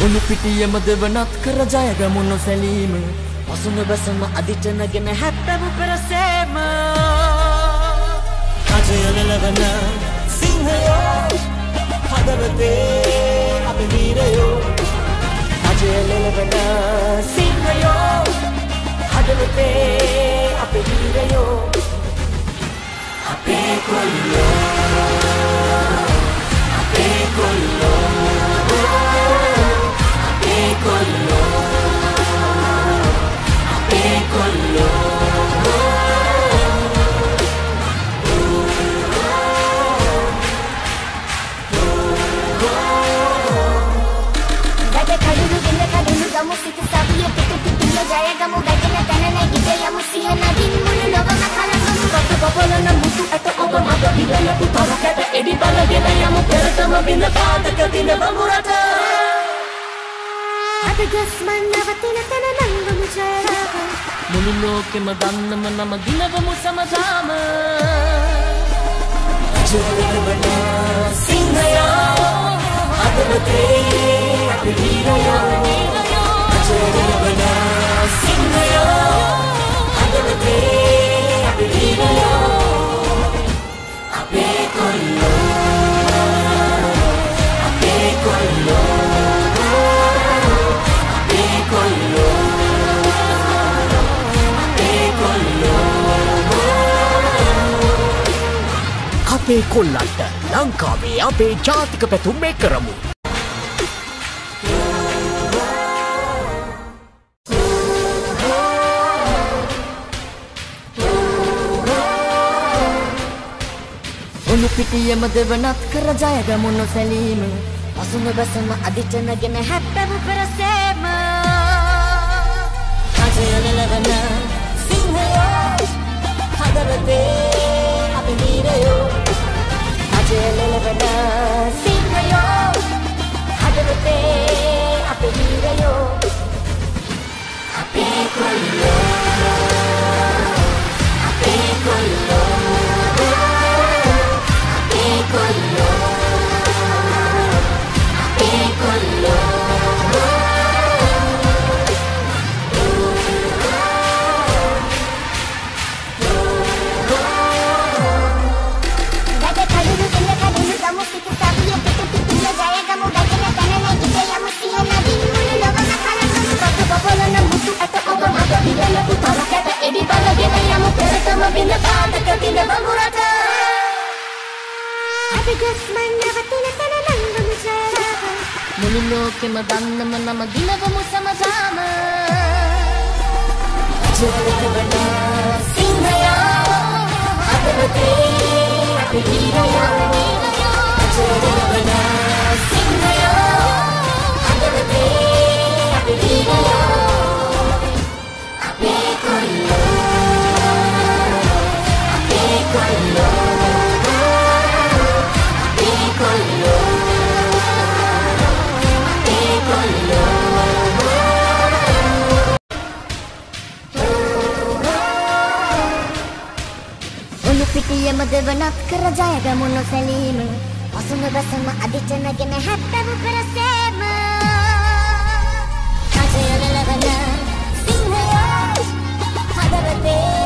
උණු පිටියම දෙවනත් කර ජයගමු නොසැලීම පසුන බැසම අදිට නැගෙන හැත්තමු පෙරසේම අජය ලැබෙන සිංහයෝ හදවතේ අපි වීරයෝ අජය ලැබෙන සිංහයෝ හදවතේ අපි වීරයෝ අපේ කොල්ලෝ අපේ කොල්ලෝ අපේ කොල්ලෝ අපේ කොල්ලෝ ගමු සිත සවිය පිටු පිටිය ජය ගමු වැටෙන තැන නැගිට යමු සිහින දින් මුළු ලොවම කලකමු කොට බබලන මුතු ඇට ඔබ මග විදල පුතව කැට එඩි බලගෙන යමු පෙරටම බිඳ පාදක දින වමුරට අද ගස්මන් නවතින තැන නංගමු ජයරාග මුළු ලෝකෙම දන්නම නම දිනවමු සමදාම ජයවන සිංහයෝ හදවතේ අපි වීරයෝ ජයවන සිංහයෝ හදවතේ අපි වීරයෝ අපේ කොල්ලෝ අපේ කොල්ලෝ අපේ කොල්ලෝ අපේ කොල්ලෝ අපේ කොල්ලන්ට ලංකාවේ අපේ ජාතික පැතුම් මේ කරමු. උණු පිටියම දෙවනත් කර ජයගමු නොසැලීම පසුන බැසම අදිට නැගෙන හැත්තමු පෙරසේම අජය ලැබෙන සිංහයෝ හදවතේ අපි වීරයෝ අජය ලැබෙන සිංහයෝ හදවතේ අපි වීරයෝ අපේ කොල්ලෝ අපේ කොල්ලෝ මුළු ලෝකෙම දන්නම නම දිනවමු සමදාම ජයවන සිංහයෝ හදවතේ අපි වීරයෝ ජයවන සිංහයෝ හදවතේ අපි වීරයෝ අපේ කොල්ලෝ අපේ කොල්ලෝ අපේ කොල්ලෝ පිටියම දෙවනත් කර ජයගමු නොසැලීම පසුන බැසම අදිට නැගෙන හැත්තමු පෙරසේම අජය ලැබෙන සිංහයෝ හදවතේ